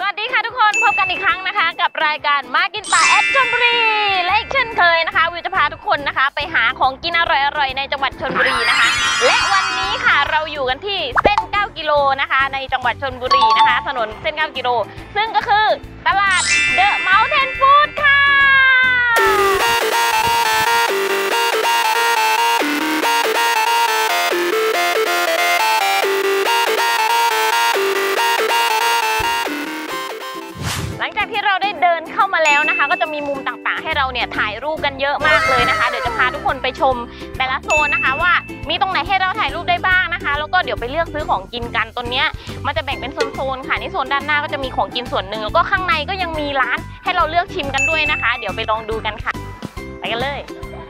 วัสดีค่ะทุกคนพบกันอีกครั้งนะคะกับรายการมากินป่าแอดชลบุรีและอีกเช่นเคยนะคะวิวจะพาทุกคนนะคะไปหาของกินอร่อยๆในจังหวัดชลบุรีนะคะและวันนี้ค่ะเราอยู่กันที่เส้น9 กิโลนะคะในจังหวัดชลบุรีนะคะถนนเส้น9 กิโลซึ่งก็คือตลาดเดอะเมาน์เทนฟู้ดค่ะหลังจากที่เราได้เดินเข้ามาแล้วนะคะก็จะมีมุมต่างๆให้เราเนี่ยถ่ายรูปกันเยอะมากเลยนะคะเดี๋ยวจะพาทุกคนไปชมแต่ละโซนนะคะว่ามีตรงไหนให้เราถ่ายรูปได้บ้างนะคะแล้วก็เดี๋ยวไปเลือกซื้อของกินกันตรงเนี้ยมันจะแบ่งเป็นโซนๆค่ะนี่โซนด้านหน้าก็จะมีของกินส่วนหนึ่งแล้วก็ข้างในก็ยังมีร้านให้เราเลือกชิมกันด้วยนะคะเดี๋ยวไปลองดูกันค่ะไปกันเลย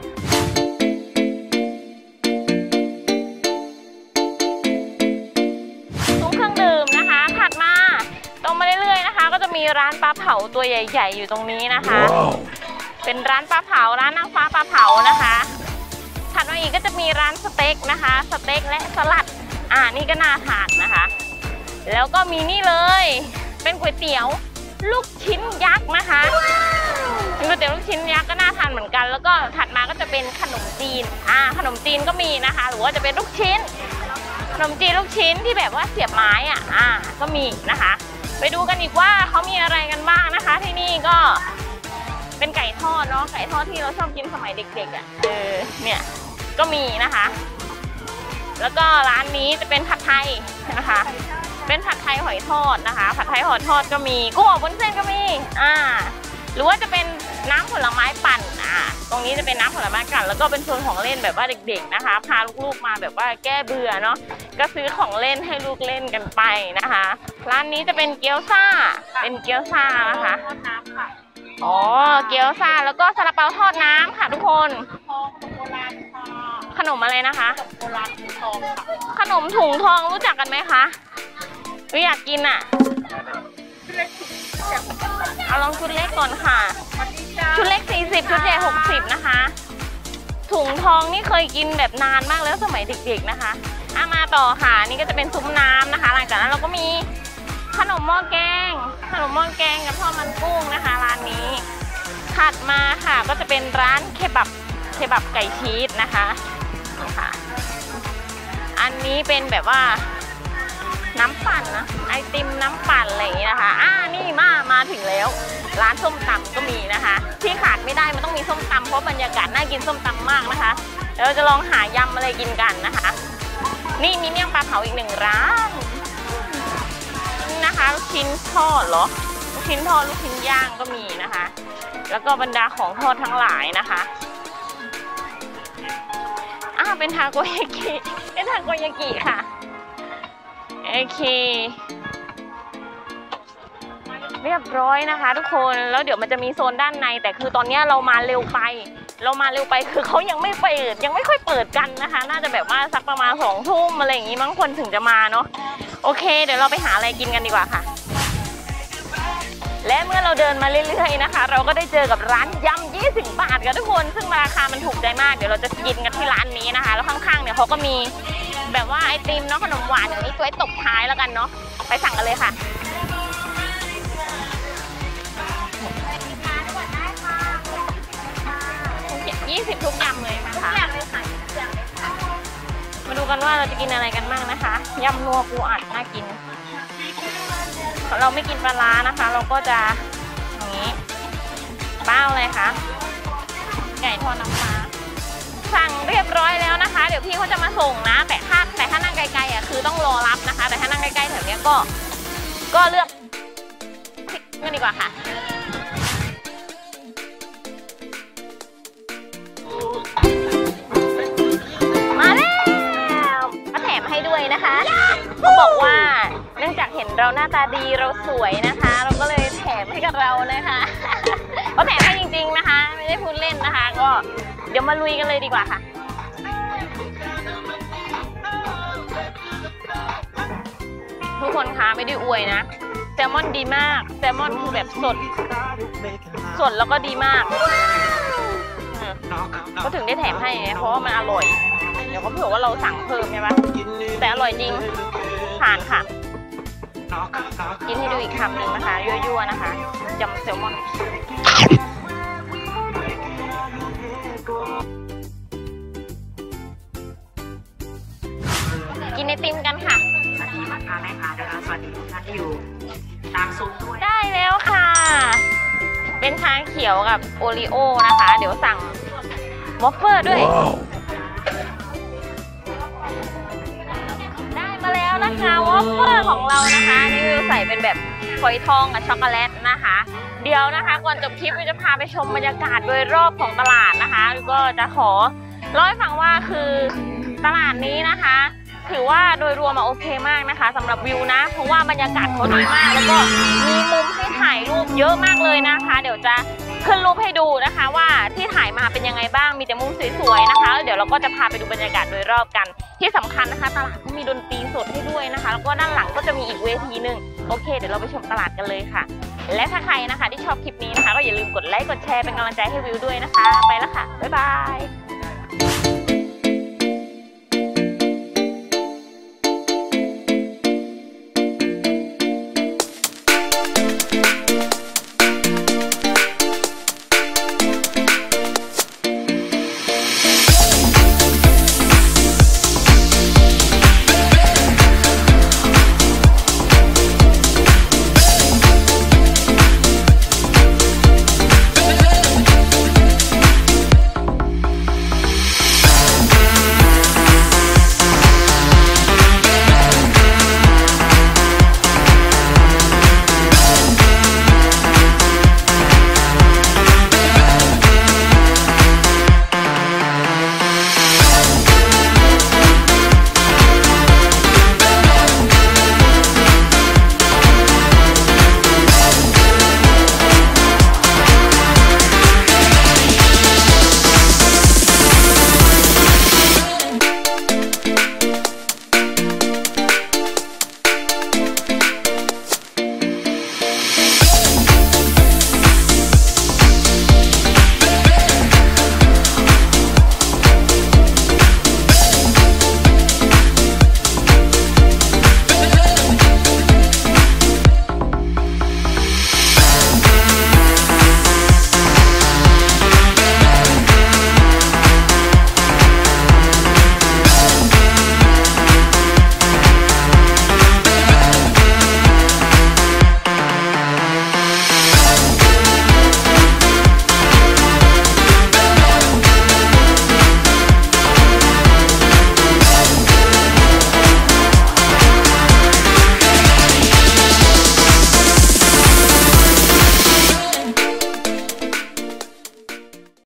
ซุ้มเครื่องดื่มนะคะถัดมาตรงมาเรื่อยๆนะคะก็จะมีร้านปลาเผาตัวใหญ่ๆอยู่ตรงนี้นะคะ wow. เป็นร้านปลาเผาร้านนางฟ้าปลาเผานะคะถัดมาอีกก็จะมีร้านสเต็กนะคะสเต็กและสลัดนี่ก็น่าทานนะคะแล้วก็มีนี่เลยเป็นก๋วยเตี๋ยวลูกชิ้นยักษ์นะคะเป็นก๋วยเตี๋ยวลูกชิ้นยักษ์ก็น่าทานเหมือนกันแล้วก็ถัดมาก็จะเป็นขนมจีนขนมจีนก็มีนะคะหรือว่าจะเป็นลูกชิ้นขนมจีนลูกชิ้นที่แบบว่าเสียบไม้ก็มีนะคะไปดูกันอีกว่าเขามีอะไรกันบ้างนะคะที่นี่ก็เป็นไก่ทอดเนาะไก่ทอดที่เราชอบกินสมัยเด็กๆเนี่ยก็มีนะคะแล้วก็ร้านนี้จะเป็นผัดไทยนะคะเป็นผัดไทยหอยทอดนะคะผัดไทยหอยทอดก็มีกุ้งอบวุ้นเส้นก็มีหรือว่าจะเป็นน้ำผลไม้ปั่นตรงนี้จะเป็นน้ำผลไม้ปั่นแล้วก็เป็นโซนของเล่นแบบว่าเด็กๆนะคะพาลูกๆมาแบบว่าแก้เบื่อเนาะก็ซื้อของเล่นให้ลูกเล่นกันไปนะคะร้านนี้จะเป็นเกี๊ยวซ่าเป็นเกี๊ยวซ่านะคะเกี๊ยวซ่าแล้วก็ซาลาเปาทอดน้ำค่ะทุกคนขนมอะไรนะคะขนมถุงทองรู้จักกันไหมคะอยากกินเอาลองชุดเล็กก่อนค่ะชุดเล็ก40ชุดใหญ่60นะคะถุงทองนี่เคยกินแบบนานมากแล้วสมัยเด็กๆนะคะมาต่อค่ะนี่ก็จะเป็นซุ้มน้ำนะคะหลังจากนั้นเราก็มีขนมหม้อแกงกับทอดมันกุ้งนะคะร้านนี้ถัดมาค่ะก็จะเป็นร้านเคบับไก่ชีสนะคะอันนี้เป็นแบบว่าน้ำปั่นนะไอติมน้ำปั่นอะไรอย่างนี้นะคะนี่มาถึงแล้วร้านส้มตำก็มีนะคะที่ขาดไม่ได้มันต้องมีส้มตำเพราะบรรยากาศน่ากินส้มตำมากนะคะแล้วเราจะลองหายำอะไรกินกันนะคะนี่มีเมี่ยงปลาเผาอีก1ร้านนี่นะคะลูกชิ้นทอดเหรอลูกชิ้นทอดลูกชิ้นย่างก็มีนะคะแล้วก็บรรดาของทอดทั้งหลายนะคะเป็นทาโกยากิค่ะโอเคเรียบร้อยนะคะทุกคนแล้วเดี๋ยวมันจะมีโซนด้านในแต่คือตอนนี้เรามาเร็วไปคือเขายังไม่ค่อยเปิดกันนะคะน่าจะแบบว่าสักประมาณ2 ทุ่มอะไรอย่างงี้มั้งคนถึงจะมาเนาะโอเคเดี๋ยวเราไปหาอะไรกินกันดีกว่าค่ะและเมื่อเราเดินมาเรื่อยๆนะคะเราก็ได้เจอกับร้านยำ20 บาทกันทุกคนซึ่งราคามันถูกใจมากเดี๋ยวเราจะกินกันที่ร้านนี้นะคะแล้วข้างๆเนี่ยเขาก็มีแบบว่าไอติมเนาะขนมหวานอย่างนี้ตัวตบท้ายแล้วกันเนาะไปสั่งกันเลยค่ะ20ทุกยำเลยนะคะมาดูกันว่าเราจะกินอะไรกันบ้างนะคะยำนัวปูอัดน่ากินเราไม่กินปลาร้านะคะเราก็จะอย่างนี้เป้าเลยค่ะไก่ทอดน้ำปลาสั่งเรียบร้อยแล้วนะคะเดี๋ยวพี่เขาจะมาส่งนะแต่ถ้านั่งไกลๆคือต้องรอรับนะคะแต่ถ้านั่งใกล้ๆแถวนี้ก็เลือกกันดีกว่าค่ะมาแล้วมาแถมให้ด้วยนะคะเขาบอกว่าเนื่องจากเห็นเราหน้าตาดีเราสวยนะคะเราก็เลยแถมให้กับเรานะคะเขาแถมให้จริงๆนะคะไม่ได้พูดเล่นนะคะก็เดี๋ยวมาลุยกันเลยดีกว่าค่ะทุกคนคะไม่ได้อวยนะแซลมอนดีมากแซลมอนคือแบบสดแล้วก็ดีมากก็ถึงได้แถมให้เพราะว่ามันอร่อยเดี๋ยวเขาเผื่อว่าเราสั่งเพิ่มใช่ไหมแต่อร่อยจริงทานค่ะกินให้ดูอีกคำหนึ่งนะคะยั่วๆนะคะยำแซลมอนกินไอติมกันค่ะสวัสดีพ่อค้าแม่ค้าด้วยนะสวัสดีทุกท่านที่อยู่ตามซุ้มด้วยได้แล้วค่ะเป็นชาเขียวกับโอรีโอนะคะเดี๋ยวสั่งวอฟเฟิลด้วย ได้มาแล้วนะคะวอฟเฟิลของเรานะคะนี่วิวใส่เป็นแบบฝอยทองกับช็อกโกแลตนะคะเดี๋ยวนะคะก่อนจบคลิปวิวจะพาไปชมบรรยากาศโดยรอบของตลาดนะคะวิวก็จะขอเล่าให้ฟังว่าคือตลาดนี้นะคะถือว่าโดยรวมโอเคมากนะคะสำหรับวิวนะเพราะว่าบรรยากาศเขาดีมากแล้วก็มีมุมให้ถ่ายรูปเยอะมากเลยนะคะเดี๋ยวจะขึ้นรูปให้ดูนะคะว่าที่ถ่ายมาเป็นยังไงบ้างมีแต่มุมสวยๆนะคะเดี๋ยวเราก็จะพาไปดูบรรยากาศโดยรอบกันที่สำคัญนะคะตลาดก็มีดนตรีสดให้ด้วยนะคะแล้วก็ด้านหลังก็จะมีอีกเวทีหนึ่งโอเคเดี๋ยวเราไปชมตลาดกันเลยค่ะและถ้าใครนะคะที่ชอบคลิปนี้นะคะก็อย่าลืมกดไลค์กดแชร์เป็นกำลังใจให้วิวด้วยนะคะไปแล้วค่ะบ๊ายบาย